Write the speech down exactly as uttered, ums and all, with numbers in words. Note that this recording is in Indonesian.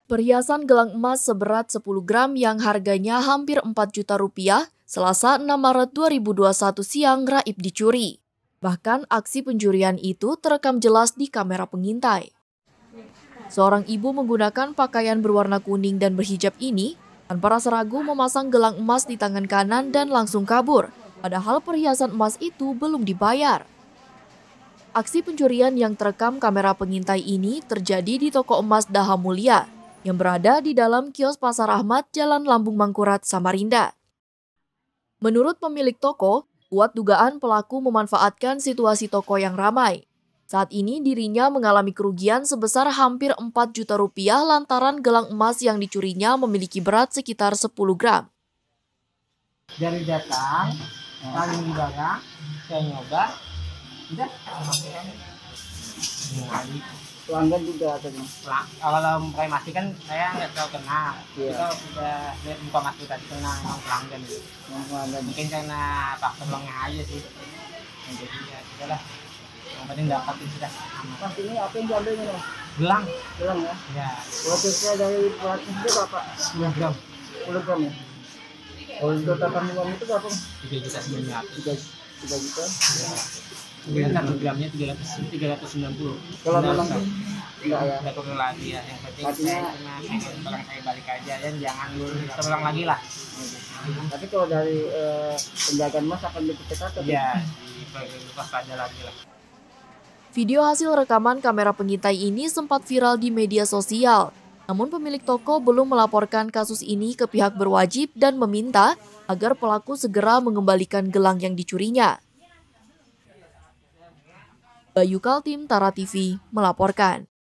Perhiasan gelang emas seberat sepuluh gram yang harganya hampir empat juta rupiah Selasa enam Maret dua ribu dua puluh satu siang raib dicuri. Bahkan aksi pencurian itu terekam jelas di kamera pengintai. Seorang ibu menggunakan pakaian berwarna kuning dan berhijab ini tanpa rasa ragu memasang gelang emas di tangan kanan dan langsung kabur, padahal perhiasan emas itu belum dibayar. Aksi pencurian yang terekam kamera pengintai ini terjadi di toko emas Daha Mulia yang berada di dalam kios Pasar Ahmad, Jalan Lambung Mangkurat, Samarinda. Menurut pemilik toko, kuat dugaan pelaku memanfaatkan situasi toko yang ramai. Saat ini dirinya mengalami kerugian sebesar hampir empat juta rupiah lantaran gelang emas yang dicurinya memiliki berat sekitar sepuluh gram. Dari datang, paling barang, saya nyoba, udah, pelanggan juga ada nih. Kalau mulai masih kan saya nggak tahu kenal, yeah. Kita udah lihat muka masih tadi kenal memang pelanggan gitu. Pelanggan. Mungkin karena faktor pelanggan aja sih. Jadi ya sudahlah, yang penting dapat itu sudah. Mas ini apa yang diambilnya nih? Gelang. Gelang ya? Ya. Prosesnya dari beratnya itu berapa? sepuluh gram. sepuluh gram ya? Kalau total uang itu berapa? tiga juta sembilan ratus. tiga juta? Ya. Kemudian satu gramnya tiga ratus sembilan puluh. Kalau memang enggak ya? Enggak perlu lagi ya. Yang penting artinya, saya cuma pengen barang saya balik aja dan jangan terulang lagi lah. Tapi kalau dari eh, penjagaan emas akan lebih ketat atau? Ya, dilepas aja lagi lah. Video hasil rekaman kamera pengintai ini sempat viral di media sosial. Namun pemilik toko belum melaporkan kasus ini ke pihak berwajib dan meminta agar pelaku segera mengembalikan gelang yang dicurinya. Bayu Kaltim, Tara T V, melaporkan.